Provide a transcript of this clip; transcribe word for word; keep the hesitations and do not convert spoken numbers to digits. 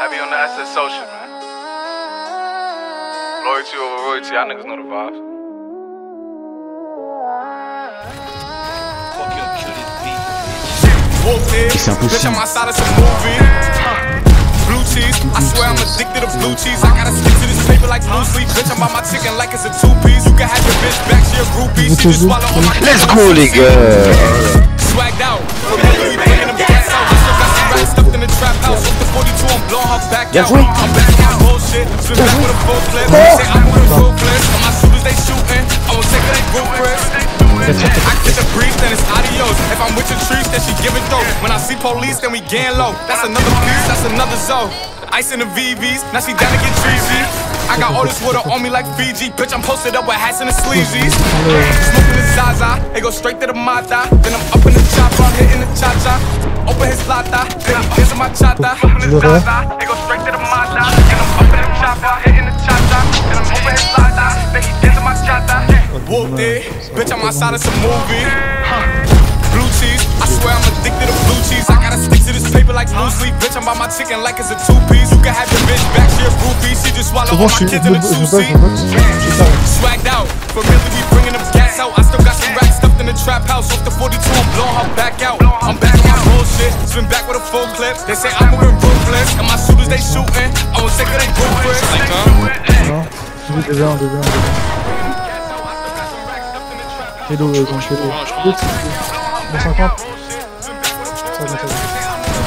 Heavy on the S S social, man. Loyalty over royalty, y'all niggas know the vibes. Fuck your kill this beat. C'est impossible. Blue cheese, I swear I'm addicted to blue cheese. I gotta stick to this paper like blue sleep. Bitch, I'm on my chicken like it's a two piece. You can have your bitch back, she a groupie. She just swallow all my. Let's go les gars. Swagged out, we bringing them gas out. I still got some racks stuffed in the trap house. With the forty-two, I'm blowing her back out. I'm back on my bullshit, spin back with a full clip. Say I'm with a full clip. On my shooters they shooting, I won't take her they group Chris. I get the brief, then it's adios. If I'm with your trees, then she give it though. When I see police, then we gang low. That's another piece, that's another zone. Ice in the V Vs, now she down to get treasy. I got all this water on me like Fiji. Bitch, I'm posted up with hats and the sleazies. Smoking the Zaza, it go straight to the Mata. Then I'm up in the chopper, hitting the cha-cha. Open his lata, then he gets in my chata. Smoking the Zaza, it go straight to the Mata. Then I'm up in the chopper, hitting the cha-cha. Then I'm open his lata, then he gets in my chata. Whooped it, bitch, I'm outside of some movie. Blue cheese, I swear I'm addicted to blue cheese. I gotta stick to this paper like blue sleep. Bitch, I'm by my chicken like it's a two piece. You can have your bitch back, she a groupie. She just swallow all my kids in a two seat. Swagged out, familiar, we bringing them gas out. I still got some racks stuffed in the trap house. Off the forty-two, I'm blowing her back out. I'm back on my bullshit, spin back with a full clip. They say I'm moving ruthless, and my shooters they shooting. I won't take her they group Chris. Hello, euh, quand je fais le deux, deux cinquante, ça va.